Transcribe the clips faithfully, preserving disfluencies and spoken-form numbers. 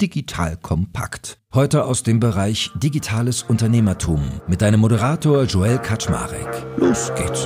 Digital Kompakt. Heute aus dem Bereich Digitales Unternehmertum mit deinem Moderator Joel Kaczmarek. Los geht's.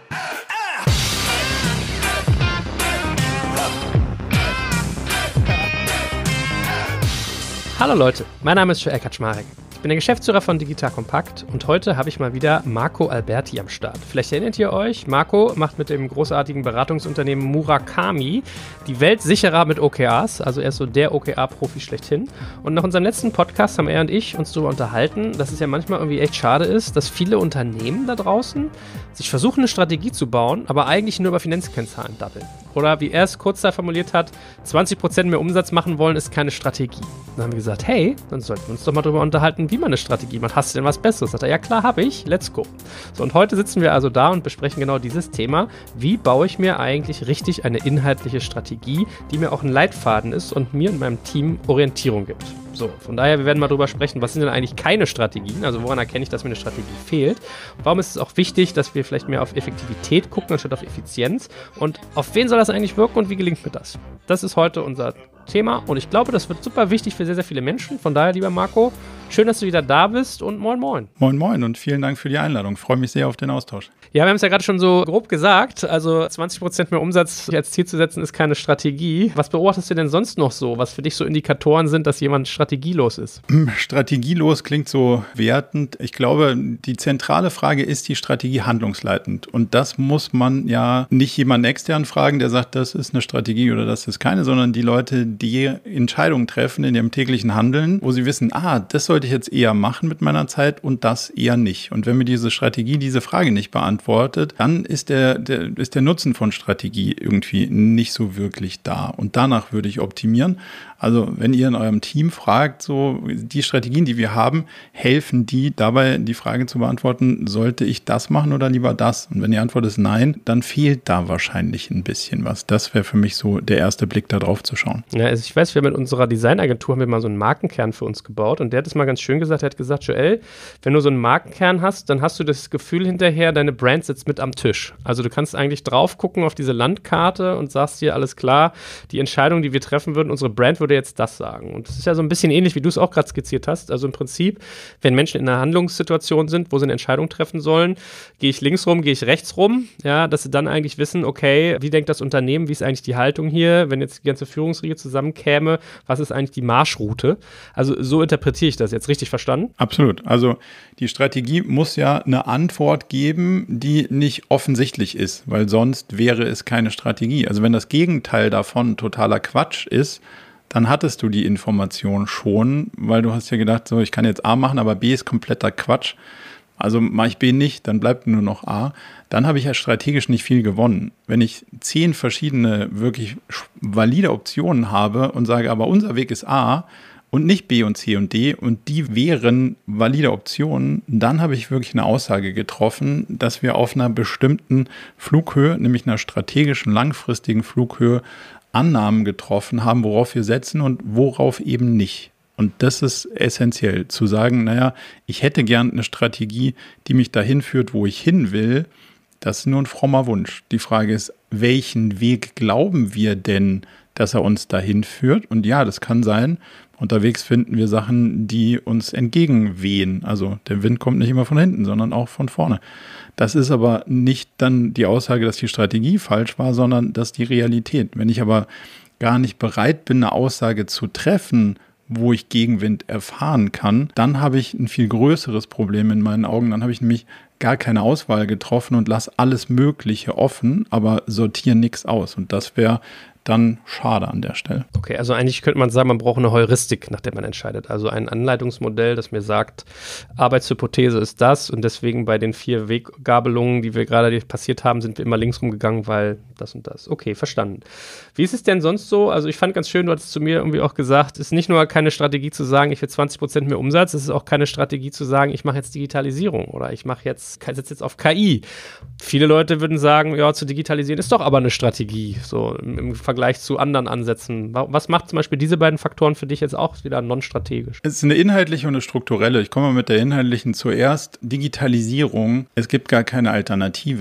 Hallo Leute, mein Name ist Joel Kaczmarek. Ich bin der Geschäftsführer von Digital Kompakt und heute habe ich mal wieder Marco Alberti am Start. Vielleicht erinnert ihr euch, Marco macht mit dem großartigen Beratungsunternehmen Murakami die Welt sicherer mit O K Rs, also er ist so der O K R-Profi schlechthin. Und nach unserem letzten Podcast haben er und ich uns darüber unterhalten, dass es ja manchmal irgendwie echt schade ist, dass viele Unternehmen da draußen sich versuchen, eine Strategie zu bauen, aber eigentlich nur über Finanzkennzahlen dabbeln. Oder wie er es kurz da formuliert hat, zwanzig Prozent mehr Umsatz machen wollen, ist keine Strategie. Dann haben wir gesagt, hey, dann sollten wir uns doch mal darüber unterhalten, wie man eine Strategie macht. Hast du denn was Besseres? Sagt er, ja klar, habe ich, let's go. So, und heute sitzen wir also da und besprechen genau dieses Thema. Wie baue ich mir eigentlich richtig eine inhaltliche Strategie, die mir auch ein Leitfaden ist und mir und meinem Team Orientierung gibt? So, von daher, wir werden mal drüber sprechen, was sind denn eigentlich keine Strategien? Also woran erkenne ich, dass mir eine Strategie fehlt? Warum ist es auch wichtig, dass wir vielleicht mehr auf Effektivität gucken, anstatt auf Effizienz? Und auf wen soll das eigentlich wirken und wie gelingt mir das? Das ist heute unser Thema und ich glaube, das wird super wichtig für sehr, sehr viele Menschen. Von daher, lieber Marco, schön, dass du wieder da bist und moin moin. Moin moin und vielen Dank für die Einladung. Ich freue mich sehr auf den Austausch. Ja, wir haben es ja gerade schon so grob gesagt, also zwanzig Prozent mehr Umsatz als Ziel zu setzen, ist keine Strategie. Was beobachtest du denn sonst noch so, was für dich so Indikatoren sind, dass jemand strategielos ist? Strategielos klingt so wertend. Ich glaube, die zentrale Frage, ist die Strategie handlungsleitend? Und das muss man ja nicht jemanden extern fragen, der sagt, das ist eine Strategie oder das ist keine, sondern die Leute, die Entscheidungen treffen in ihrem täglichen Handeln, wo sie wissen, ah, das sollte ich jetzt eher machen mit meiner Zeit und das eher nicht. Und wenn mir diese Strategie diese Frage nicht beantwortet, dann ist der, der, ist der Nutzen von Strategie irgendwie nicht so wirklich da. Und danach würde ich optimieren. Also wenn ihr in eurem Team fragt, so die Strategien, die wir haben, helfen die dabei, die Frage zu beantworten, sollte ich das machen oder lieber das? Und wenn die Antwort ist nein, dann fehlt da wahrscheinlich ein bisschen was. Das wäre für mich so der erste Blick, da drauf zu schauen. Ja, also ich weiß, wir haben mit unserer Designagentur haben wir mal so einen Markenkern für uns gebaut und der hat es mal ganz schön gesagt, er hat gesagt, Joel, wenn du so einen Markenkern hast, dann hast du das Gefühl hinterher, deine Brand sitzt mit am Tisch. Also du kannst eigentlich drauf gucken auf diese Landkarte und sagst dir, alles klar, die Entscheidung, die wir treffen würden, unsere Brand würde jetzt das sagen. Und das ist ja so ein bisschen ähnlich, wie du es auch gerade skizziert hast. Also im Prinzip, wenn Menschen in einer Handlungssituation sind, wo sie eine Entscheidung treffen sollen, gehe ich links rum, gehe ich rechts rum, ja, dass sie dann eigentlich wissen, okay, wie denkt das Unternehmen, wie ist eigentlich die Haltung hier, wenn jetzt die ganze Führungsriege zusammenkäme, was ist eigentlich die Marschroute? Also so interpretiere ich das jetzt. Richtig verstanden? Absolut. Also die Strategie muss ja eine Antwort geben, die nicht offensichtlich ist, weil sonst wäre es keine Strategie. Also wenn das Gegenteil davon totaler Quatsch ist, dann hattest du die Information schon, weil du hast ja gedacht, so ich kann jetzt A machen, aber B ist kompletter Quatsch. Also mache ich B nicht, dann bleibt nur noch A. Dann habe ich ja strategisch nicht viel gewonnen. Wenn ich zehn verschiedene wirklich valide Optionen habe und sage, aber unser Weg ist A und nicht B und C und D und die wären valide Optionen, dann habe ich wirklich eine Aussage getroffen, dass wir auf einer bestimmten Flughöhe, nämlich einer strategischen, langfristigen Flughöhe, Annahmen getroffen haben, worauf wir setzen und worauf eben nicht. Und das ist essentiell, zu sagen, naja, ich hätte gern eine Strategie, die mich dahin führt, wo ich hin will. Das ist nur ein frommer Wunsch. Die Frage ist, welchen Weg glauben wir denn, dass er uns dahin führt? Und ja, das kann sein, unterwegs finden wir Sachen, die uns entgegenwehen. Also der Wind kommt nicht immer von hinten, sondern auch von vorne. Das ist aber nicht dann die Aussage, dass die Strategie falsch war, sondern dass die Realität. Wenn ich aber gar nicht bereit bin, eine Aussage zu treffen, wo ich Gegenwind erfahren kann, dann habe ich ein viel größeres Problem in meinen Augen. Dann habe ich nämlich gar keine Auswahl getroffen und lasse alles Mögliche offen, aber sortiere nichts aus. Und das wäre dann schade an der Stelle. Okay, also eigentlich könnte man sagen, man braucht eine Heuristik, nach der man entscheidet. Also ein Anleitungsmodell, das mir sagt, Arbeitshypothese ist das und deswegen bei den vier Weggabelungen, die wir gerade passiert haben, sind wir immer links rumgegangen, weil das und das. Okay, verstanden. Wie ist es denn sonst so? Also ich fand ganz schön, du hattest zu mir irgendwie auch gesagt, es ist nicht nur keine Strategie zu sagen, ich will zwanzig Prozent mehr Umsatz, es ist auch keine Strategie zu sagen, ich mache jetzt Digitalisierung oder ich mache jetzt, setze jetzt auf K I. Viele Leute würden sagen, ja, zu digitalisieren ist doch aber eine Strategie, so im, im Vergleich zu anderen Ansätzen. Was macht zum Beispiel diese beiden Faktoren für dich jetzt auch wieder non-strategisch? Es ist eine inhaltliche und eine strukturelle. Ich komme mal mit der inhaltlichen zuerst. Digitalisierung, es gibt gar keine Alternative.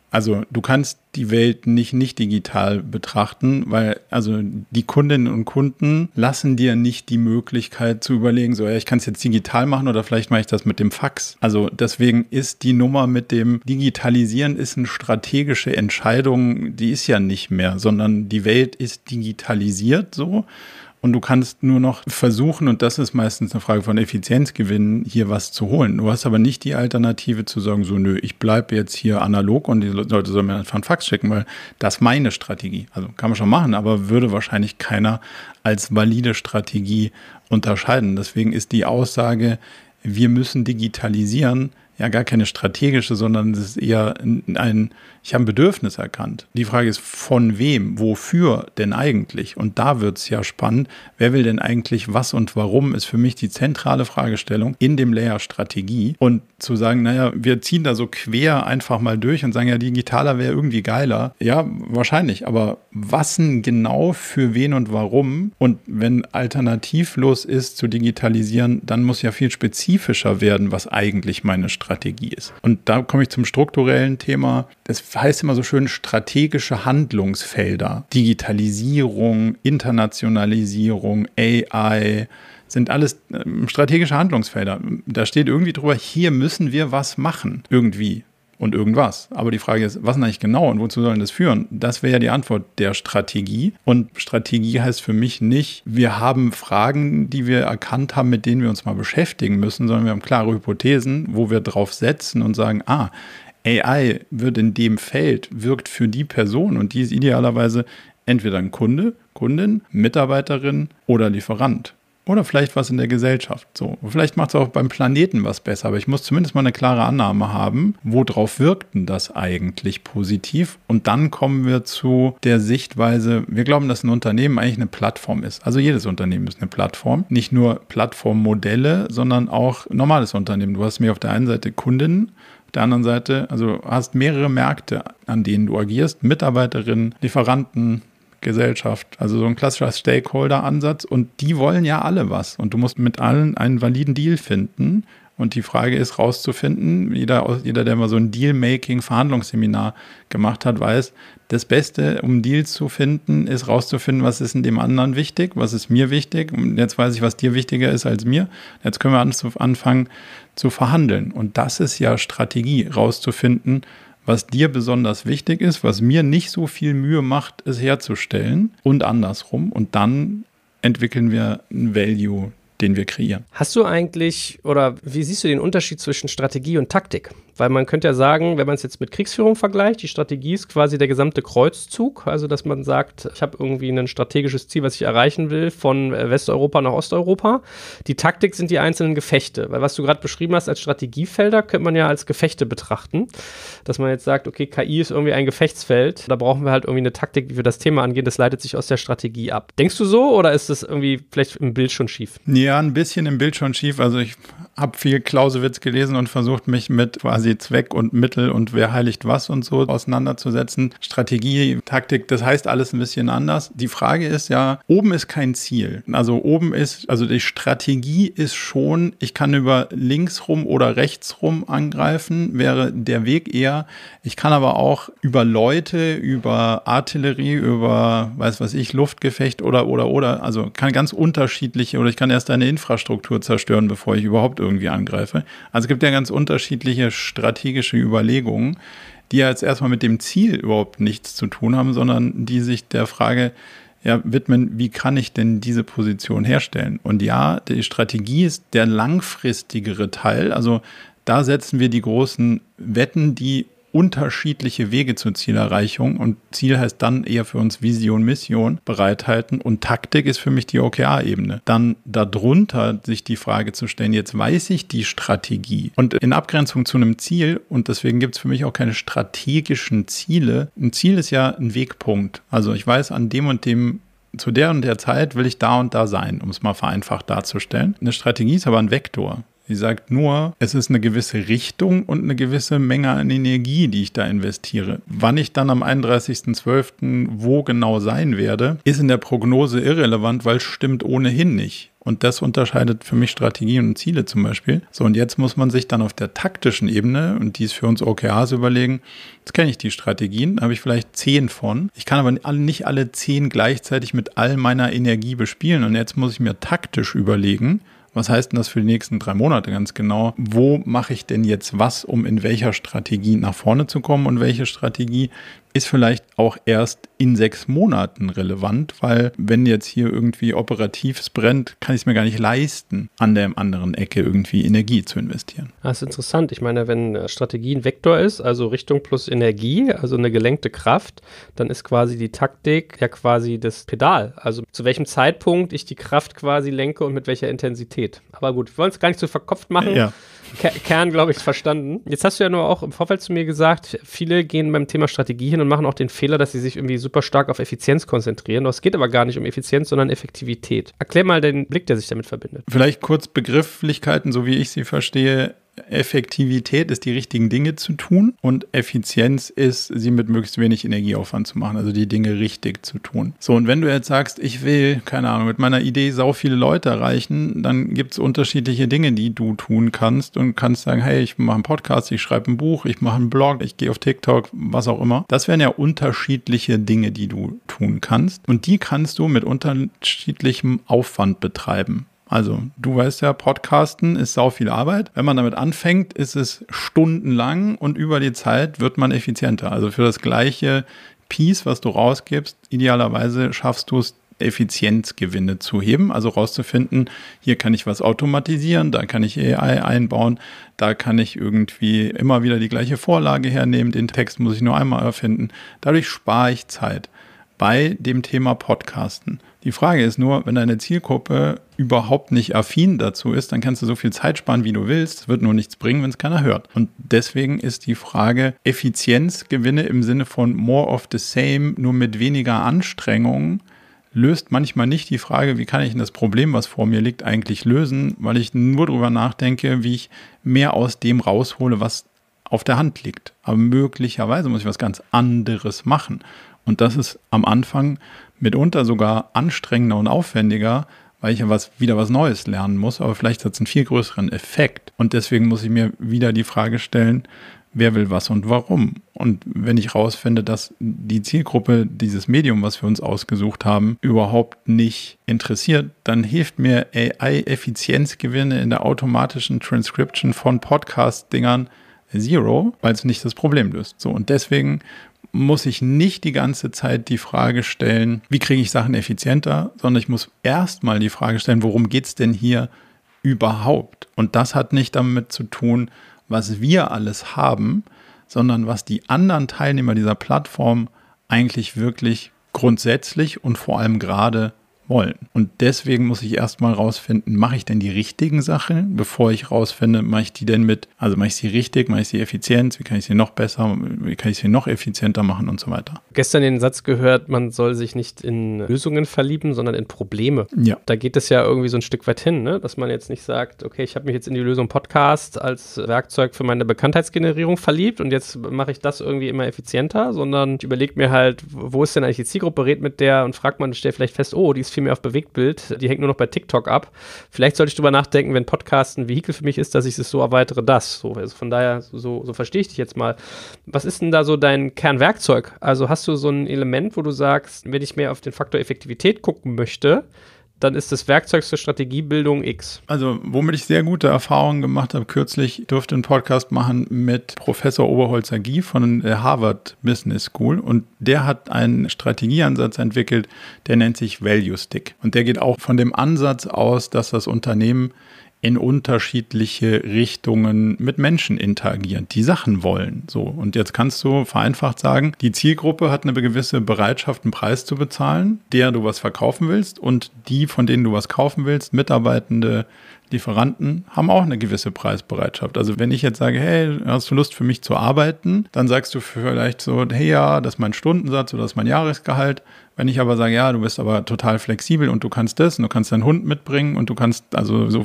Also du kannst die Welt nicht nicht digital betrachten, weil also die Kundinnen und Kunden lassen dir nicht die Möglichkeit zu überlegen, so ja, ich kann es jetzt digital machen oder vielleicht mache ich das mit dem Fax. Also deswegen ist die Nummer mit dem Digitalisieren ist eine strategische Entscheidung, die ist ja nicht mehr, sondern die Welt ist digitalisiert so. Und du kannst nur noch versuchen, und das ist meistens eine Frage von Effizienzgewinnen, hier was zu holen. Du hast aber nicht die Alternative zu sagen, so nö, ich bleibe jetzt hier analog und die Leute sollen mir einfach einen Fax schicken, weil das ist meine Strategie. Also kann man schon machen, aber würde wahrscheinlich keiner als valide Strategie unterscheiden. Deswegen ist die Aussage, wir müssen digitalisieren, ja gar keine strategische, sondern es ist eher ein, ich habe ein Bedürfnis erkannt. Die Frage ist, von wem, wofür denn eigentlich? Und da wird es ja spannend, wer will denn eigentlich was und warum, ist für mich die zentrale Fragestellung in dem Layer Strategie. Und zu sagen, naja, wir ziehen da so quer einfach mal durch und sagen, ja, digitaler wäre irgendwie geiler. Ja, wahrscheinlich, aber was denn genau für wen und warum? Und wenn alternativlos ist zu digitalisieren, dann muss ja viel spezifischer werden, was eigentlich meine Strategie Strategie ist. Und da komme ich zum strukturellen Thema. Das heißt immer so schön strategische Handlungsfelder. Digitalisierung, Internationalisierung, A I sind alles strategische Handlungsfelder. Da steht irgendwie drüber, hier müssen wir was machen. Irgendwie. Und irgendwas. Aber die Frage ist, was denn eigentlich genau und wozu soll das führen? Das wäre ja die Antwort der Strategie. Und Strategie heißt für mich nicht, wir haben Fragen, die wir erkannt haben, mit denen wir uns mal beschäftigen müssen, sondern wir haben klare Hypothesen, wo wir drauf setzen und sagen, ah, A I wird in dem Feld, wirkt für die Person und die ist idealerweise entweder ein Kunde, Kundin, Mitarbeiterin oder Lieferant. Oder vielleicht was in der Gesellschaft. So. Vielleicht macht es auch beim Planeten was besser, aber ich muss zumindest mal eine klare Annahme haben, worauf wirkt denn das eigentlich positiv? Und dann kommen wir zu der Sichtweise, wir glauben, dass ein Unternehmen eigentlich eine Plattform ist. Also jedes Unternehmen ist eine Plattform. Nicht nur Plattformmodelle, sondern auch normales Unternehmen. Du hast mir auf der einen Seite Kundinnen, auf der anderen Seite, also hast mehrere Märkte, an denen du agierst, Mitarbeiterinnen, Lieferanten, Gesellschaft, also so ein klassischer Stakeholder-Ansatz und die wollen ja alle was und du musst mit allen einen validen Deal finden und die Frage ist rauszufinden, jeder, jeder der mal so ein Deal-Making-Verhandlungsseminar gemacht hat, weiß, das Beste, um Deals zu finden, ist rauszufinden, was ist in dem anderen wichtig, was ist mir wichtig und jetzt weiß ich, was dir wichtiger ist als mir, jetzt können wir anfangen zu verhandeln und das ist ja Strategie, rauszufinden, was dir besonders wichtig ist, was mir nicht so viel Mühe macht, es herzustellen und andersrum. Und dann entwickeln wir ein Value, den wir kreieren. Hast du eigentlich, oder wie siehst du den Unterschied zwischen Strategie und Taktik? Weil man könnte ja sagen, wenn man es jetzt mit Kriegsführung vergleicht, die Strategie ist quasi der gesamte Kreuzzug, also dass man sagt, ich habe irgendwie ein strategisches Ziel, was ich erreichen will, von Westeuropa nach Osteuropa. Die Taktik sind die einzelnen Gefechte, weil was du gerade beschrieben hast als Strategiefelder, könnte man ja als Gefechte betrachten, dass man jetzt sagt, okay, K I ist irgendwie ein Gefechtsfeld, da brauchen wir halt irgendwie eine Taktik, wie wir das Thema angehen, das leitet sich aus der Strategie ab. Denkst du so oder ist das irgendwie vielleicht im Bild schon schief? Ja, ein bisschen im Bild schon schief, also ich habe viel Clausewitz gelesen und versucht, mich mit quasi Zweck und Mittel und wer heiligt was und so auseinanderzusetzen. Strategie, Taktik, das heißt alles ein bisschen anders. Die Frage ist ja, oben ist kein Ziel. Also oben ist, also die Strategie ist schon, ich kann über links rum oder rechts rum angreifen, wäre der Weg eher. Ich kann aber auch über Leute, über Artillerie, über, weiß was ich, Luftgefecht oder, oder, oder, also kann ganz unterschiedliche, oder ich kann erst eine Infrastruktur zerstören, bevor ich überhaupt irgendwie angreife. Also es gibt ja ganz unterschiedliche strategische Überlegungen, die ja jetzt erstmal mit dem Ziel überhaupt nichts zu tun haben, sondern die sich der Frage ja, widmen, wie kann ich denn diese Position herstellen? Und ja, die Strategie ist der langfristigere Teil, also da setzen wir die großen Wetten, die unterschiedliche Wege zur Zielerreichung und Ziel heißt dann eher für uns Vision, Mission bereithalten und Taktik ist für mich die O K R-Ebene. Dann darunter sich die Frage zu stellen, jetzt weiß ich die Strategie und in Abgrenzung zu einem Ziel und deswegen gibt es für mich auch keine strategischen Ziele. Ein Ziel ist ja ein Wegpunkt. Also ich weiß, an dem und dem zu der und der Zeit will ich da und da sein, um es mal vereinfacht darzustellen. Eine Strategie ist aber ein Vektor. Sie sagt nur, es ist eine gewisse Richtung und eine gewisse Menge an Energie, die ich da investiere. Wann ich dann am einunddreißigsten zwölften wo genau sein werde, ist in der Prognose irrelevant, weil es stimmt ohnehin nicht. Und das unterscheidet für mich Strategien und Ziele zum Beispiel. So, und jetzt muss man sich dann auf der taktischen Ebene, und die ist für uns O K Rs, überlegen, jetzt kenne ich die Strategien, da habe ich vielleicht zehn von. Ich kann aber nicht alle zehn gleichzeitig mit all meiner Energie bespielen. Und jetzt muss ich mir taktisch überlegen, was heißt denn das für die nächsten drei Monate ganz genau? Wo mache ich denn jetzt was, um in welcher Strategie nach vorne zu kommen? Und welche Strategie ist vielleicht auch erst in sechs Monaten relevant? Weil wenn jetzt hier irgendwie operativ es brennt, kann ich es mir gar nicht leisten, an der anderen Ecke irgendwie Energie zu investieren. Das ist interessant. Ich meine, wenn Strategie ein Vektor ist, also Richtung plus Energie, also eine gelenkte Kraft, dann ist quasi die Taktik ja quasi das Pedal. Also zu welchem Zeitpunkt ich die Kraft quasi lenke und mit welcher Intensität. Aber gut, wir wollen es gar nicht so verkopft machen. Ja. Ker- Kern, glaube ich, verstanden. Jetzt hast du ja nur auch im Vorfeld zu mir gesagt, viele gehen beim Thema Strategie hin und machen auch den Fehler, dass sie sich irgendwie super stark auf Effizienz konzentrieren. Es geht aber gar nicht um Effizienz, sondern Effektivität. Erklär mal den Blick, der sich damit verbindet. Vielleicht kurz Begrifflichkeiten, so wie ich sie verstehe. Effektivität ist, die richtigen Dinge zu tun, und Effizienz ist, sie mit möglichst wenig Energieaufwand zu machen, also die Dinge richtig zu tun. So, und wenn du jetzt sagst, ich will, keine Ahnung, mit meiner Idee sau viele Leute erreichen, dann gibt es unterschiedliche Dinge, die du tun kannst, und kannst sagen, hey, ich mache einen Podcast, ich schreibe ein Buch, ich mache einen Blog, ich gehe auf TikTok, was auch immer. Das wären ja unterschiedliche Dinge, die du tun kannst, und die kannst du mit unterschiedlichem Aufwand betreiben. Also, du weißt ja, Podcasten ist sau viel Arbeit. Wenn man damit anfängt, ist es stundenlang, und über die Zeit wird man effizienter. Also für das gleiche Piece, was du rausgibst, idealerweise schaffst du es, Effizienzgewinne zu heben, also rauszufinden, hier kann ich was automatisieren, da kann ich A I einbauen, da kann ich irgendwie immer wieder die gleiche Vorlage hernehmen, den Text muss ich nur einmal erfinden. Dadurch spare ich Zeit bei dem Thema Podcasten. Die Frage ist nur, wenn deine Zielgruppe überhaupt nicht affin dazu ist, dann kannst du so viel Zeit sparen, wie du willst. Es wird nur nichts bringen, wenn es keiner hört. Und deswegen ist die Frage, Effizienzgewinne im Sinne von more of the same, nur mit weniger Anstrengung, löst manchmal nicht die Frage, wie kann ich denn das Problem, was vor mir liegt, eigentlich lösen, weil ich nur darüber nachdenke, wie ich mehr aus dem raushole, was auf der Hand liegt. Aber möglicherweise muss ich was ganz anderes machen. Und das ist am Anfang mitunter sogar anstrengender und aufwendiger, weil ich ja was, wieder was Neues lernen muss, aber vielleicht hat es einen viel größeren Effekt. Und deswegen muss ich mir wieder die Frage stellen, wer will was und warum? Und wenn ich rausfinde, dass die Zielgruppe, dieses Medium, was wir uns ausgesucht haben, überhaupt nicht interessiert, dann hilft mir A I-Effizienzgewinne in der automatischen Transcription von Podcast-Dingern zero, weil es nicht das Problem löst. So, und deswegen muss ich nicht die ganze Zeit die Frage stellen, wie kriege ich Sachen effizienter, sondern ich muss erstmal die Frage stellen, worum geht es denn hier überhaupt? Und das hat nicht damit zu tun, was wir alles haben, sondern was die anderen Teilnehmer dieser Plattform eigentlich wirklich grundsätzlich und vor allem gerade wollen. Und deswegen muss ich erstmal rausfinden, mache ich denn die richtigen Sachen, bevor ich rausfinde, mache ich die denn mit, also mache ich sie richtig, mache ich sie effizient, wie kann ich sie noch besser, wie kann ich sie noch effizienter machen und so weiter. Gestern den Satz gehört, man soll sich nicht in Lösungen verlieben, sondern in Probleme. Ja. Da geht es ja irgendwie so ein Stück weit hin, ne? Dass man jetzt nicht sagt, okay, ich habe mich jetzt in die Lösung Podcast als Werkzeug für meine Bekanntheitsgenerierung verliebt und jetzt mache ich das irgendwie immer effizienter, sondern ich überlege mir halt, wo ist denn eigentlich die Zielgruppe, red mit der und fragt man, stellt vielleicht fest, oh, die ist viel mehr auf Bewegtbild, die hängt nur noch bei TikTok ab. Vielleicht sollte ich drüber nachdenken, wenn Podcast ein Vehikel für mich ist, dass ich es so erweitere, das. So, also von daher, so, so verstehe ich dich jetzt mal. Was ist denn da so dein Kernwerkzeug? Also hast du so ein Element, wo du sagst, wenn ich mehr auf den Faktor Effektivität gucken möchte, dann ist das Werkzeug zur Strategiebildung X. Also, womit ich sehr gute Erfahrungen gemacht habe, kürzlich durfte einen Podcast machen mit Professor Oberholzer Guy von der Harvard Business School, und der hat einen Strategieansatz entwickelt, der nennt sich Value Stick. Und der geht auch von dem Ansatz aus, dass das Unternehmen in unterschiedliche Richtungen mit Menschen interagieren, die Sachen wollen. So, und jetzt kannst du vereinfacht sagen, die Zielgruppe hat eine gewisse Bereitschaft, einen Preis zu bezahlen, der du was verkaufen willst, und die, von denen du was kaufen willst, Mitarbeitende, Lieferanten, haben auch eine gewisse Preisbereitschaft. Also wenn ich jetzt sage, hey, hast du Lust für mich zu arbeiten, dann sagst du vielleicht so, hey ja, das ist mein Stundensatz oder das ist mein Jahresgehalt. Wenn ich aber sage, ja, du bist aber total flexibel und du kannst das und du kannst deinen Hund mitbringen und du kannst also so,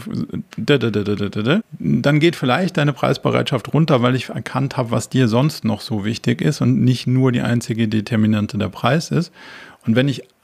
dann geht vielleicht deine Preisbereitschaft runter, weil ich erkannt habe, was dir sonst noch so wichtig ist und nicht nur die einzige Determinante der Preis ist. Und wenn ich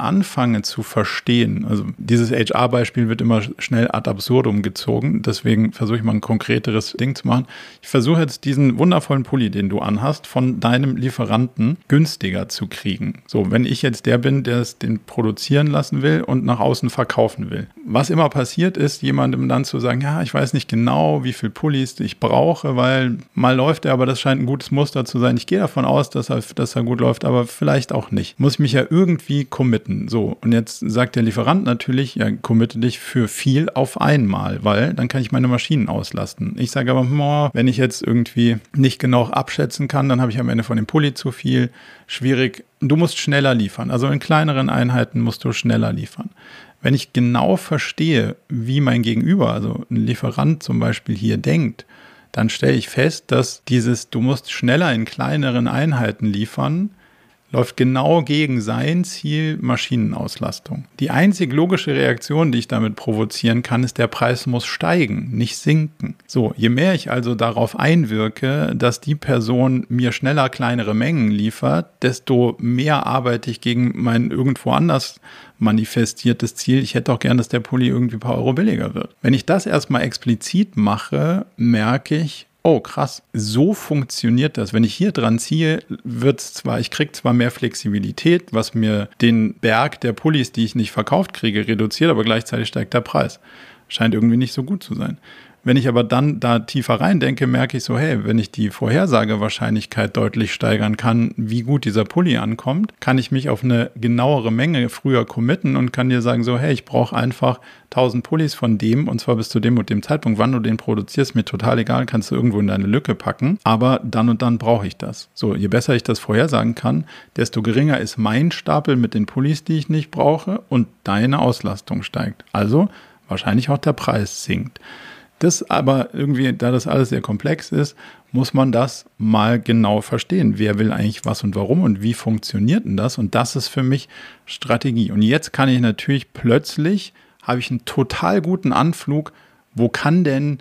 anfange zu verstehen, also dieses H R-Beispiel wird immer schnell ad absurdum gezogen, deswegen versuche ich mal ein konkreteres Ding zu machen. Ich versuche jetzt diesen wundervollen Pulli, den du anhast, von deinem Lieferanten günstiger zu kriegen. So, wenn ich jetzt der bin, der es den produzieren lassen will und nach außen verkaufen will. Was immer passiert ist, jemandem dann zu sagen, ja, ich weiß nicht genau, wie viel Pullis ich brauche, weil mal läuft er, aber das scheint ein gutes Muster zu sein. Ich gehe davon aus, dass er, dass er gut läuft, aber vielleicht auch nicht. Muss ich mich ja irgendwie committen. So, und jetzt sagt der Lieferant natürlich, ja, committe dich für viel auf einmal, weil dann kann ich meine Maschinen auslasten. Ich sage aber, oh, wenn ich jetzt irgendwie nicht genau abschätzen kann, dann habe ich am Ende von dem Pulli zu viel. Schwierig. Du musst schneller liefern. Also in kleineren Einheiten musst du schneller liefern. Wenn ich genau verstehe, wie mein Gegenüber, also ein Lieferant zum Beispiel hier denkt, dann stelle ich fest, dass dieses, du musst schneller in kleineren Einheiten liefern, läuft genau gegen sein Ziel Maschinenauslastung. Die einzig logische Reaktion, die ich damit provozieren kann, ist, der Preis muss steigen, nicht sinken. So, je mehr ich also darauf einwirke, dass die Person mir schneller kleinere Mengen liefert, desto mehr arbeite ich gegen mein irgendwo anders manifestiertes Ziel. Ich hätte auch gern, dass der Pulli irgendwie ein paar Euro billiger wird. Wenn ich das erstmal explizit mache, merke ich, oh krass, so funktioniert das. Wenn ich hier dran ziehe, wird's zwar, ich kriege zwar mehr Flexibilität, was mir den Berg der Pullis, die ich nicht verkauft kriege, reduziert, aber gleichzeitig steigt der Preis. Scheint irgendwie nicht so gut zu sein. Wenn ich aber dann da tiefer rein denke, merke ich so, hey, wenn ich die Vorhersagewahrscheinlichkeit deutlich steigern kann, wie gut dieser Pulli ankommt, kann ich mich auf eine genauere Menge früher committen und kann dir sagen so, hey, ich brauche einfach tausend Pullis von dem und zwar bis zu dem und dem Zeitpunkt, wann du den produzierst, mir total egal, kannst du irgendwo in deine Lücke packen, aber dann und dann brauche ich das. So, je besser ich das vorhersagen kann, desto geringer ist mein Stapel mit den Pullis, die ich nicht brauche und deine Auslastung steigt. Also wahrscheinlich auch der Preis sinkt. Das aber irgendwie, da das alles sehr komplex ist, muss man das mal genau verstehen. Wer will eigentlich was und warum und wie funktioniert denn das? Und das ist für mich Strategie. Und jetzt kann ich natürlich plötzlich, habe ich einen total guten Anflug, wo kann denn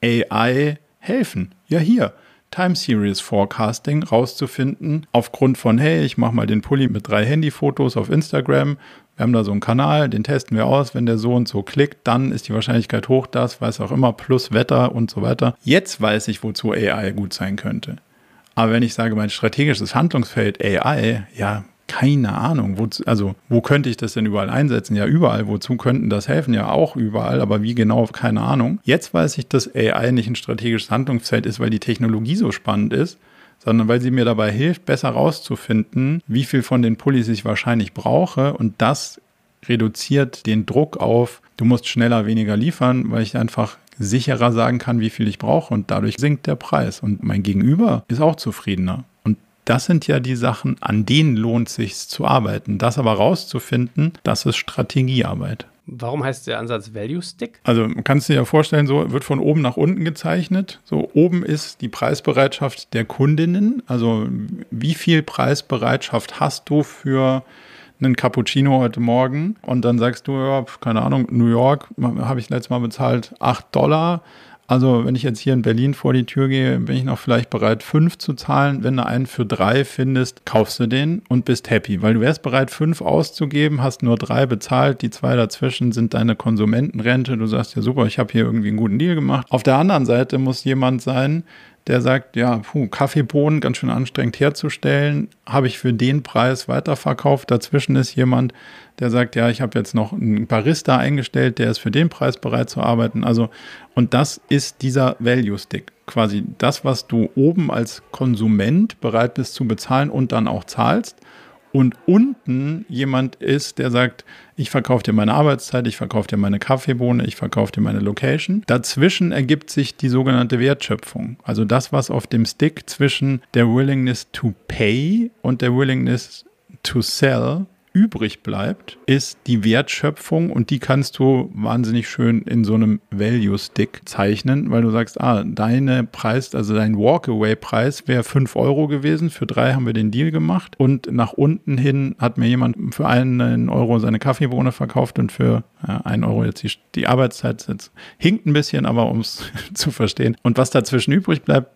A I helfen? Ja, hier. Time Series Forecasting rauszufinden, aufgrund von, hey, ich mache mal den Pulli mit drei Handyfotos auf Instagram, wir haben da so einen Kanal, den testen wir aus, wenn der so und so klickt, dann ist die Wahrscheinlichkeit hoch, das, weiß auch immer, plus Wetter und so weiter. Jetzt weiß ich, wozu A I gut sein könnte. Aber wenn ich sage, mein strategisches Handlungsfeld A I, ja, keine Ahnung, wo, also wo könnte ich das denn überall einsetzen? Ja, überall. Wozu könnten das helfen? Ja, auch überall, aber wie genau, keine Ahnung. Jetzt weiß ich, dass A I nicht ein strategisches Handlungsfeld ist, weil die Technologie so spannend ist, sondern weil sie mir dabei hilft, besser rauszufinden, wie viel von den Pullis ich wahrscheinlich brauche. Und das reduziert den Druck auf, du musst schneller weniger liefern, weil ich einfach sicherer sagen kann, wie viel ich brauche. Und dadurch sinkt der Preis. Und mein Gegenüber ist auch zufriedener. Und das sind ja die Sachen, an denen lohnt es sich zu arbeiten. Das aber rauszufinden, das ist Strategiearbeit. Warum heißt der Ansatz Value Stick? Also man kann es dir ja vorstellen, so wird von oben nach unten gezeichnet. So oben ist die Preisbereitschaft der Kundinnen. Also wie viel Preisbereitschaft hast du für einen Cappuccino heute Morgen? Und dann sagst du, ja, keine Ahnung, New York habe ich letztes Mal bezahlt acht Dollar. Also wenn ich jetzt hier in Berlin vor die Tür gehe, bin ich noch vielleicht bereit, fünf zu zahlen. Wenn du einen für drei findest, kaufst du den und bist happy. Weil du wärst bereit, fünf auszugeben, hast nur drei bezahlt. Die zwei dazwischen sind deine Konsumentenrente. Du sagst ja super, ich habe hier irgendwie einen guten Deal gemacht. Auf der anderen Seite muss jemand sein, der sagt, ja, puh, Kaffeebohnen, ganz schön anstrengend herzustellen, habe ich für den Preis weiterverkauft. Dazwischen ist jemand, der sagt, ja, ich habe jetzt noch einen Barista eingestellt, der ist für den Preis bereit zu arbeiten. Also, und das ist dieser Value Stick. Quasi das, was du oben als Konsument bereit bist zu bezahlen und dann auch zahlst. Und unten jemand ist, der sagt, ich verkaufe dir meine Arbeitszeit, ich verkaufe dir meine Kaffeebohne, ich verkaufe dir meine Location. Dazwischen ergibt sich die sogenannte Wertschöpfung. Also das, was auf dem Stick zwischen der Willingness to pay und der Willingness to sell übrig bleibt, ist die Wertschöpfung und die kannst du wahnsinnig schön in so einem Value-Stick zeichnen, weil du sagst, ah, deine Preis, also dein Walkaway-Preis wäre fünf Euro gewesen, für drei haben wir den Deal gemacht und nach unten hin hat mir jemand für einen Euro seine Kaffeebohne verkauft und für ja, einen Euro jetzt die, die Arbeitszeit jetzt hinkt ein bisschen, aber um es zu verstehen. Und was dazwischen übrig bleibt,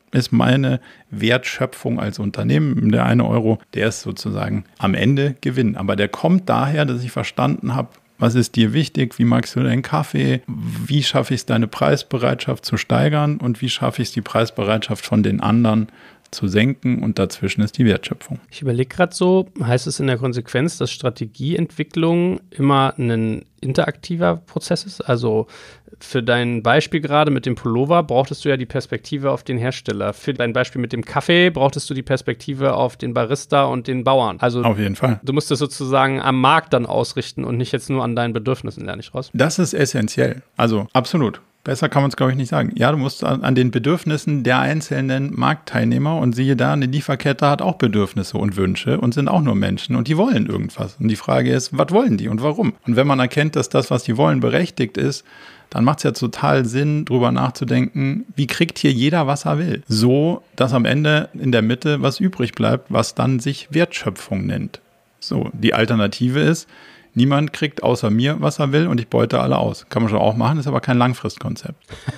ist meine Wertschöpfung als Unternehmen. Der eine Euro, der ist sozusagen am Ende Gewinn. Aber der kommt daher, dass ich verstanden habe, was ist dir wichtig, wie magst du deinen Kaffee, wie schaffe ich es, deine Preisbereitschaft zu steigern und wie schaffe ich es, die Preisbereitschaft von den anderen zu senken, und dazwischen ist die Wertschöpfung. Ich überlege gerade so, heißt es in der Konsequenz, dass Strategieentwicklung immer ein interaktiver Prozess ist? Also für dein Beispiel gerade mit dem Pullover brauchtest du ja die Perspektive auf den Hersteller. Für dein Beispiel mit dem Kaffee brauchtest du die Perspektive auf den Barista und den Bauern. Also auf jeden Fall. Du musst es sozusagen am Markt dann ausrichten und nicht jetzt nur an deinen Bedürfnissen, lerne ich raus. Das ist essentiell. Also absolut. Besser kann man es, glaube ich, nicht sagen. Ja, du musst an, an den Bedürfnissen der einzelnen Marktteilnehmer, und siehe da, eine Lieferkette hat auch Bedürfnisse und Wünsche und sind auch nur Menschen und die wollen irgendwas. Und die Frage ist, was wollen die und warum? Und wenn man erkennt, dass das, was die wollen, berechtigt ist, dann macht es ja total Sinn, drüber nachzudenken, wie kriegt hier jeder, was er will. So, dass am Ende in der Mitte was übrig bleibt, was dann sich Wertschöpfung nennt. So, die Alternative ist, niemand kriegt außer mir, was er will, und ich beute alle aus. Kann man schon auch machen, ist aber kein Langfristkonzept.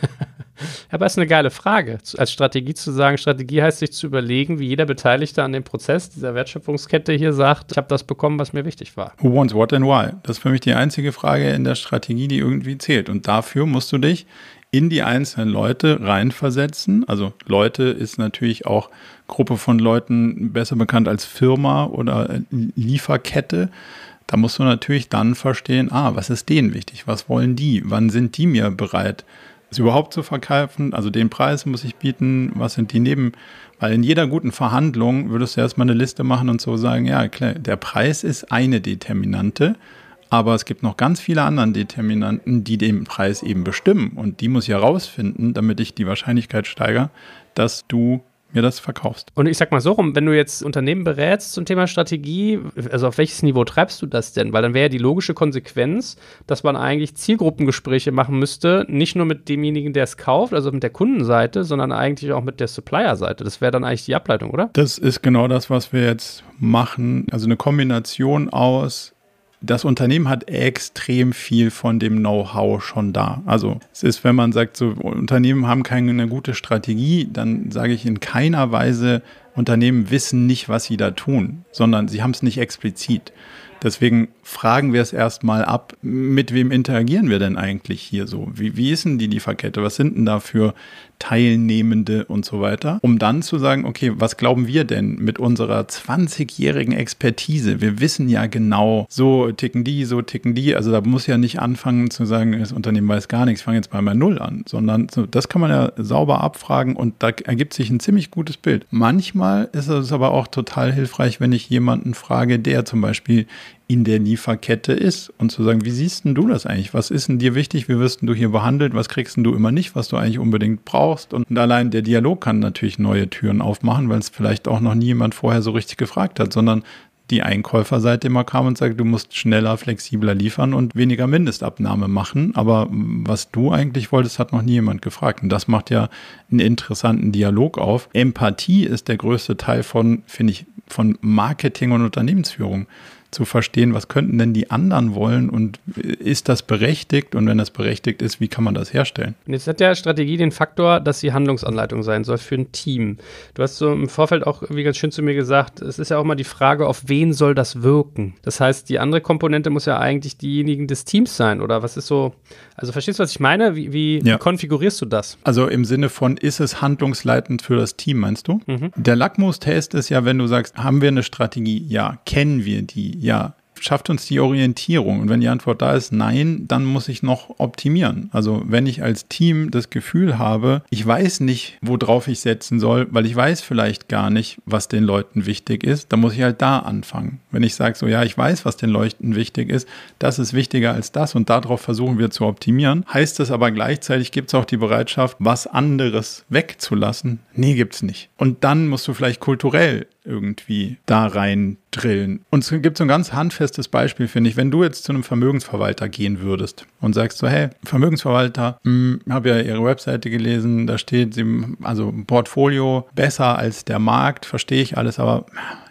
Aber es ist eine geile Frage, als Strategie zu sagen, Strategie heißt sich zu überlegen, wie jeder Beteiligte an dem Prozess dieser Wertschöpfungskette hier sagt, ich habe das bekommen, was mir wichtig war. Who wants what and why? Das ist für mich die einzige Frage in der Strategie, die irgendwie zählt. Und dafür musst du dich in die einzelnen Leute reinversetzen. Also Leute ist natürlich auch Gruppe von Leuten, besser bekannt als Firma oder Lieferkette. Da musst du natürlich dann verstehen, ah, was ist denen wichtig? Was wollen die? Wann sind die mir bereit, es überhaupt zu verkaufen? Also den Preis muss ich bieten. Was sind die neben? Weil in jeder guten Verhandlung würdest du erstmal eine Liste machen und so sagen, ja, klar, der Preis ist eine Determinante, aber es gibt noch ganz viele andere Determinanten, die den Preis eben bestimmen. Und die muss ich herausfinden, damit ich die Wahrscheinlichkeit steigere, dass du mir das verkaufst. Und ich sag mal so rum, wenn du jetzt Unternehmen berätst zum Thema Strategie, also auf welches Niveau treibst du das denn? Weil dann wäre ja die logische Konsequenz, dass man eigentlich Zielgruppengespräche machen müsste, nicht nur mit demjenigen, der es kauft, also mit der Kundenseite, sondern eigentlich auch mit der Supplier-Seite. Das wäre dann eigentlich die Ableitung, oder? Das ist genau das, was wir jetzt machen. Also eine Kombination aus, das Unternehmen hat extrem viel von dem Know-how schon da. Also es ist, wenn man sagt, so Unternehmen haben keine gute Strategie, dann sage ich in keiner Weise, Unternehmen wissen nicht, was sie da tun, sondern sie haben es nicht explizit. Deswegen fragen wir es erstmal ab, mit wem interagieren wir denn eigentlich hier so? Wie, wie ist denn die Lieferkette? Was sind denn da für Teilnehmende und so weiter? Um dann zu sagen, okay, was glauben wir denn mit unserer zwanzigjährigen Expertise? Wir wissen ja genau, so ticken die, so ticken die. Also da muss ja nicht anfangen zu sagen, das Unternehmen weiß gar nichts, fange jetzt mal bei Null an. Sondern so, das kann man ja sauber abfragen und da ergibt sich ein ziemlich gutes Bild. Manchmal ist es aber auch total hilfreich, wenn ich jemanden frage, der zum Beispiel in der Lieferkette ist und zu sagen, wie siehst denn du das eigentlich? Was ist denn dir wichtig? Wie wirst denn du hier behandelt? Was kriegst denn du immer nicht, was du eigentlich unbedingt brauchst? Und allein der Dialog kann natürlich neue Türen aufmachen, weil es vielleicht auch noch nie jemand vorher so richtig gefragt hat, sondern die Einkäuferseite immer kam und sagt, du musst schneller, flexibler liefern und weniger Mindestabnahme machen. Aber was du eigentlich wolltest, hat noch nie jemand gefragt. Und das macht ja einen interessanten Dialog auf. Empathie ist der größte Teil von, finde ich, von Marketing und Unternehmensführung. Zu verstehen, was könnten denn die anderen wollen und ist das berechtigt? Und wenn das berechtigt ist, wie kann man das herstellen? Und jetzt hat ja Strategie den Faktor, dass sie Handlungsanleitung sein soll für ein Team. Du hast so im Vorfeld auch irgendwie ganz schön zu mir gesagt, es ist ja auch mal die Frage, auf wen soll das wirken? Das heißt, die andere Komponente muss ja eigentlich diejenigen des Teams sein, oder was ist so, also verstehst du, was ich meine? Wie, wie, ja. wie konfigurierst du das? Also im Sinne von, ist es handlungsleitend für das Team, meinst du? Mhm. Der Lackmustest ist ja, wenn du sagst, haben wir eine Strategie? Ja. Kennen wir die? Ja. Schafft uns die Orientierung? Und wenn die Antwort da ist nein, dann muss ich noch optimieren. Also wenn ich als Team das Gefühl habe, ich weiß nicht, worauf ich setzen soll, weil ich weiß vielleicht gar nicht, was den Leuten wichtig ist, dann muss ich halt da anfangen. Wenn ich sage so, ja, ich weiß, was den Leuten wichtig ist, das ist wichtiger als das und darauf versuchen wir zu optimieren, heißt das aber gleichzeitig, gibt es auch die Bereitschaft, was anderes wegzulassen? Nee, gibt's nicht. Und dann musst du vielleicht kulturell irgendwie da rein drillen. Und es gibt so ein ganz handfestes Beispiel, finde ich, wenn du jetzt zu einem Vermögensverwalter gehen würdest und sagst so, hey, Vermögensverwalter, ich habe ja ihre Webseite gelesen, da steht, sie, also Portfolio besser als der Markt, verstehe ich alles, aber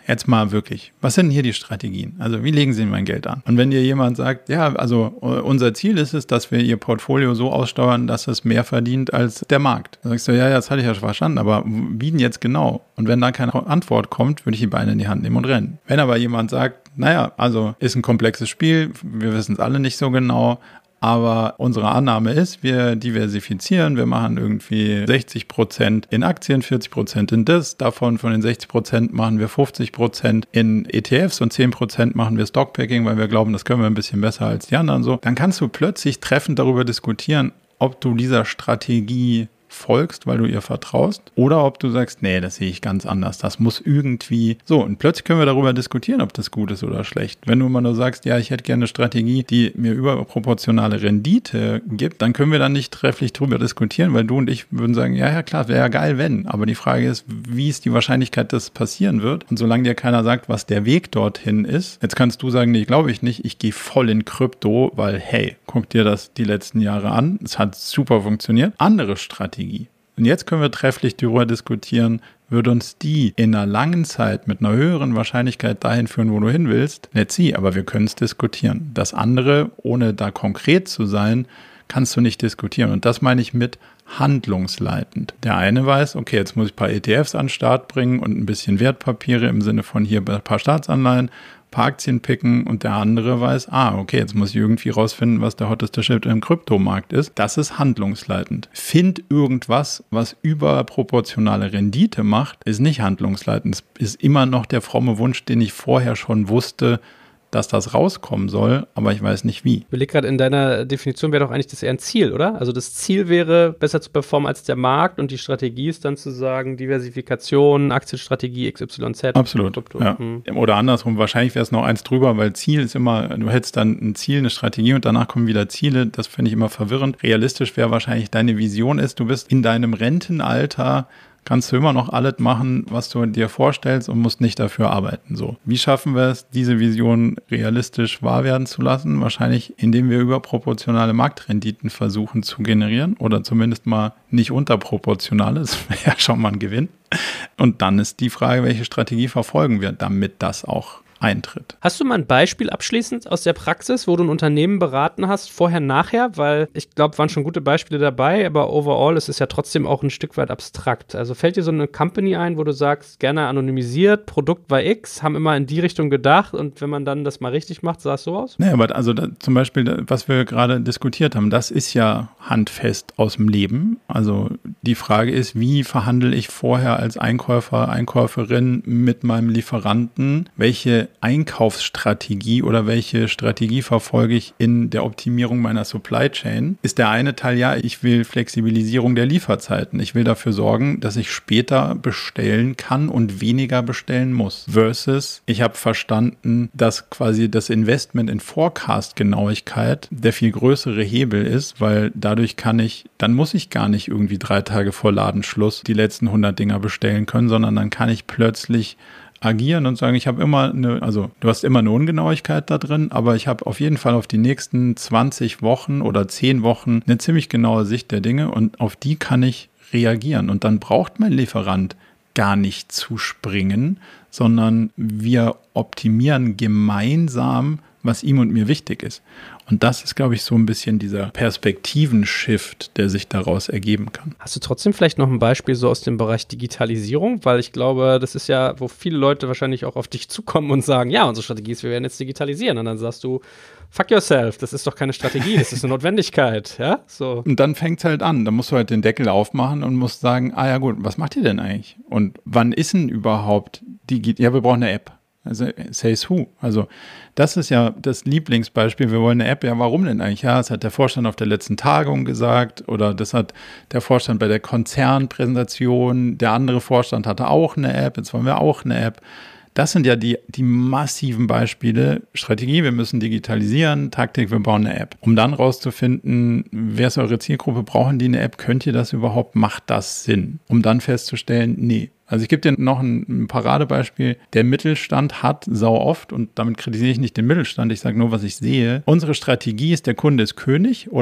jetzt mal wirklich, was sind hier die Strategien? Also wie legen Sie mein Geld an? Und wenn dir jemand sagt, ja, also unser Ziel ist es, dass wir Ihr Portfolio so aussteuern, dass es mehr verdient als der Markt. Dann sagst du, ja, ja, das hatte ich ja schon verstanden, aber wie denn jetzt genau? Und wenn da keine Antwort kommt, würde ich die Beine in die Hand nehmen und rennen. Wenn aber jemand sagt, naja, also ist ein komplexes Spiel, wir wissen es alle nicht so genau, aber unsere Annahme ist, wir diversifizieren, wir machen irgendwie sechzig Prozent in Aktien, vierzig Prozent in das, davon von den sechzig Prozent machen wir fünfzig Prozent in E T Fs und zehn Prozent machen wir Stockpicking, weil wir glauben, das können wir ein bisschen besser als die anderen so. Dann kannst du plötzlich treffend darüber diskutieren, ob du dieser Strategie folgst, weil du ihr vertraust, oder ob du sagst, nee, das sehe ich ganz anders, das muss irgendwie so, und plötzlich können wir darüber diskutieren, ob das gut ist oder schlecht. Wenn du immer nur sagst, ja, ich hätte gerne eine Strategie, die mir überproportionale Rendite gibt, dann können wir dann nicht trefflich darüber diskutieren, weil du und ich würden sagen, ja, ja, klar, wäre ja geil, wenn, aber die Frage ist, wie ist die Wahrscheinlichkeit, dass es passieren wird, und solange dir keiner sagt, was der Weg dorthin ist, jetzt kannst du sagen, nee, glaube ich nicht, ich gehe voll in Krypto, weil, hey, guck dir das die letzten Jahre an, es hat super funktioniert. Andere Strategien. Und jetzt können wir trefflich darüber diskutieren, würde uns die in einer langen Zeit mit einer höheren Wahrscheinlichkeit dahin führen, wo du hin willst? Let's see, aber wir können es diskutieren. Das andere, ohne da konkret zu sein, kannst du nicht diskutieren. Und das meine ich mit handlungsleitend. Der eine weiß, okay, jetzt muss ich ein paar E T Fs an den Start bringen und ein bisschen Wertpapiere im Sinne von hier ein paar Staatsanleihen, ein paar Aktien picken, und der andere weiß, ah, okay, jetzt muss ich irgendwie rausfinden, was der hotteste Shit im Kryptomarkt ist. Das ist handlungsleitend. Find irgendwas, was überproportionale Rendite macht, ist nicht handlungsleitend. Es ist immer noch der fromme Wunsch, den ich vorher schon wusste, dass das rauskommen soll, aber ich weiß nicht wie. Ich überlege gerade, in deiner Definition wäre doch eigentlich das eher ein Ziel, oder? Also das Ziel wäre, besser zu performen als der Markt, und die Strategie ist dann zu sagen, Diversifikation, Aktienstrategie X Y Z. Absolut, ja. Hm. Oder andersrum, wahrscheinlich wäre es noch eins drüber, weil Ziel ist immer, du hättest dann ein Ziel, eine Strategie und danach kommen wieder Ziele. Das finde ich immer verwirrend. Realistisch wäre wahrscheinlich, deine Vision ist, du bist in deinem Rentenalter, kannst du immer noch alles machen, was du dir vorstellst, und musst nicht dafür arbeiten. So. Wie schaffen wir es, diese Vision realistisch wahr werden zu lassen? Wahrscheinlich, indem wir überproportionale Marktrenditen versuchen zu generieren, oder zumindest mal nicht unterproportionale. Das wäre ja schon mal ein Gewinn. Und dann ist die Frage, welche Strategie verfolgen wir, damit das auch eintritt. Hast du mal ein Beispiel abschließend aus der Praxis, wo du ein Unternehmen beraten hast, vorher, nachher? Weil ich glaube, waren schon gute Beispiele dabei, aber overall ist es ja trotzdem auch ein Stück weit abstrakt. Also fällt dir so eine Company ein, wo du sagst, gerne anonymisiert, Produkt war X, haben immer in die Richtung gedacht, und wenn man dann das mal richtig macht, sah es so aus? Naja, aber also da, zum Beispiel, was wir gerade diskutiert haben, das ist ja handfest aus dem Leben. Also die Frage ist, wie verhandle ich vorher als Einkäufer, Einkäuferin mit meinem Lieferanten? Welche Einkaufsstrategie oder welche Strategie verfolge ich in der Optimierung meiner Supply Chain? Ist der eine Teil, ja, ich will Flexibilisierung der Lieferzeiten. Ich will dafür sorgen, dass ich später bestellen kann und weniger bestellen muss. Versus, ich habe verstanden, dass quasi das Investment in Forecast-Genauigkeit der viel größere Hebel ist, weil dadurch kann ich, dann muss ich gar nicht irgendwie drei Tage vor Ladenschluss die letzten hundert Dinger bestellen können, sondern dann kann ich plötzlich agieren und sagen, ich habe immer eine, also du hast immer eine Ungenauigkeit da drin, aber ich habe auf jeden Fall auf die nächsten zwanzig Wochen oder zehn Wochen eine ziemlich genaue Sicht der Dinge, und auf die kann ich reagieren. Und dann braucht mein Lieferant gar nicht zu springen, sondern wir optimieren gemeinsam, was ihm und mir wichtig ist. Und das ist, glaube ich, so ein bisschen dieser Perspektivenshift, der sich daraus ergeben kann. Hast du trotzdem vielleicht noch ein Beispiel so aus dem Bereich Digitalisierung? Weil ich glaube, das ist ja, wo viele Leute wahrscheinlich auch auf dich zukommen und sagen, ja, unsere Strategie ist, wir werden jetzt digitalisieren. Und dann sagst du, fuck yourself, das ist doch keine Strategie, das ist eine Notwendigkeit. Ja, so. Und dann fängt es halt an. Da musst du halt den Deckel aufmachen und musst sagen, ah ja gut, was macht ihr denn eigentlich? Und wann ist denn überhaupt digital? Ja, wir brauchen eine App. Also says who. Also das ist ja das Lieblingsbeispiel. Wir wollen eine App. Ja, warum denn eigentlich? Ja, das hat der Vorstand auf der letzten Tagung gesagt, oder das hat der Vorstand bei der Konzernpräsentation. Der andere Vorstand hatte auch eine App. Jetzt wollen wir auch eine App. Das sind ja die, die massiven Beispiele. Strategie, wir müssen digitalisieren. Taktik, wir bauen eine App. Um dann rauszufinden, wer ist eure Zielgruppe, brauchen die eine App? Könnt ihr das überhaupt? Macht das Sinn? Um dann festzustellen, nee. Also ich gebe dir noch ein, ein Paradebeispiel. Der Mittelstand hat sau oft, und damit kritisiere ich nicht den Mittelstand, ich sage nur, was ich sehe. Unsere Strategie ist, der Kunde ist König oder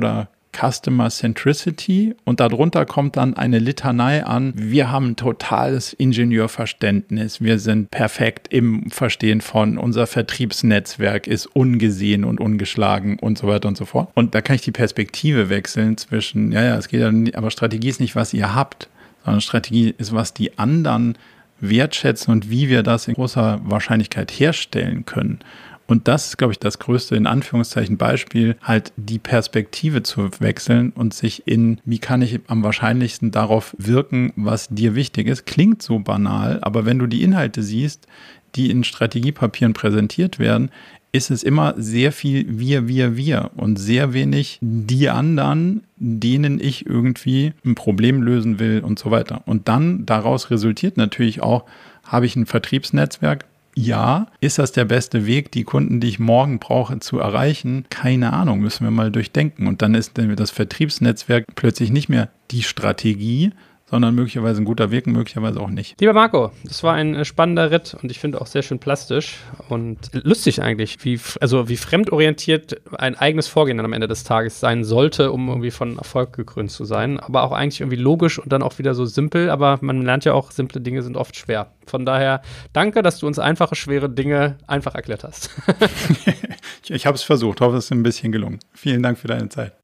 Customer Centricity und darunter kommt dann eine Litanei an, wir haben ein totales Ingenieurverständnis, wir sind perfekt im Verstehen von, unser Vertriebsnetzwerk ist ungesehen und ungeschlagen und so weiter und so fort. Und da kann ich die Perspektive wechseln zwischen, ja, ja, es geht ja nicht, aber Strategie ist nicht, was ihr habt, sondern Strategie ist, was die anderen wertschätzen und wie wir das in großer Wahrscheinlichkeit herstellen können. Und das ist, glaube ich, das größte, in Anführungszeichen, Beispiel, halt die Perspektive zu wechseln und sich in, wie kann ich am wahrscheinlichsten darauf wirken, was dir wichtig ist. Klingt so banal, aber wenn du die Inhalte siehst, die in Strategiepapieren präsentiert werden, ist es immer sehr viel wir, wir, wir und sehr wenig die anderen, denen ich irgendwie ein Problem lösen will und so weiter. Und dann daraus resultiert natürlich auch, habe ich ein Vertriebsnetzwerk? Ja. Ist das der beste Weg, die Kunden, die ich morgen brauche, zu erreichen? Keine Ahnung, müssen wir mal durchdenken. Und dann ist das Vertriebsnetzwerk plötzlich nicht mehr die Strategie, sondern möglicherweise ein guter Weg, möglicherweise auch nicht. Lieber Marco, das war ein spannender Ritt und ich finde auch sehr schön plastisch und lustig eigentlich, wie, also wie fremdorientiert ein eigenes Vorgehen dann am Ende des Tages sein sollte, um irgendwie von Erfolg gekrönt zu sein. Aber auch eigentlich irgendwie logisch und dann auch wieder so simpel, aber man lernt ja auch, simple Dinge sind oft schwer. Von daher danke, dass du uns einfache, schwere Dinge einfach erklärt hast. ich ich habe es versucht, hoffe, es ist ein bisschen gelungen. Vielen Dank für deine Zeit.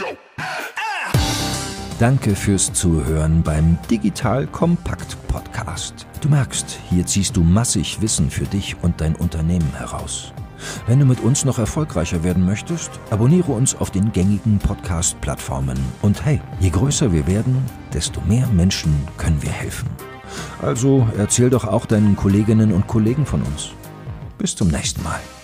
Danke fürs Zuhören beim Digital Kompakt Podcast. Du merkst, hier ziehst du massig Wissen für dich und dein Unternehmen heraus. Wenn du mit uns noch erfolgreicher werden möchtest, abonniere uns auf den gängigen Podcast-Plattformen. Und hey, je größer wir werden, desto mehr Menschen können wir helfen. Also erzähl doch auch deinen Kolleginnen und Kollegen von uns. Bis zum nächsten Mal.